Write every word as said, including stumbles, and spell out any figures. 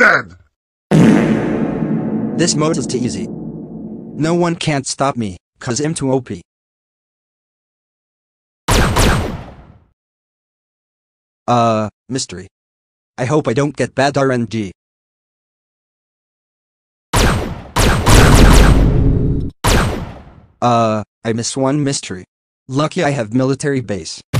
dead! This mode is too easy. No one can't stop me, cause I'm too O P. Uh, mystery. I hope I don't get bad R N G. Uh, I miss one mystery. Lucky I have military base.